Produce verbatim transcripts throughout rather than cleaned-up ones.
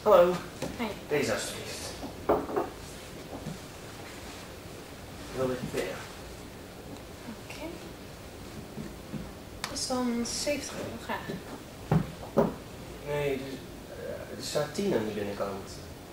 Hallo. Hey. Deze alsjeblieft. Wil ik weer. Oké. Okay. Dat is dan zeventig euro, graag. Nee, dus, uh, er staat tien aan de binnenkant.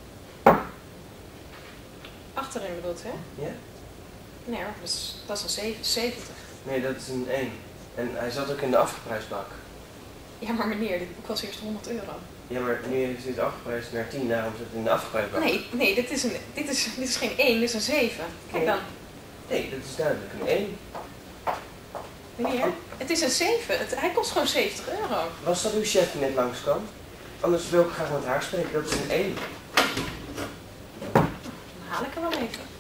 Achterin bedoelt u, hè? Ja? Nee hoor, dat is, dat is een zeventig. Nee, dat is een één. En hij zat ook in de afgeprijsbak. Ja, maar meneer, dit boek was eerst honderd euro. Ja, maar nu heeft hij het afgeprijsd naar tien, daarom zit het in de afgeprijsbak. Nee, nee, dit is, een, dit is, dit is geen één, dit is een zeven. Kijk dan. Nee, dat is duidelijk een één. Meneer, het is een zeven. Het, hij kost gewoon zeventig euro. Was dat uw chef die net langskwam? Anders wil ik graag met haar spreken, dat is een één. Dan haal ik er wel even.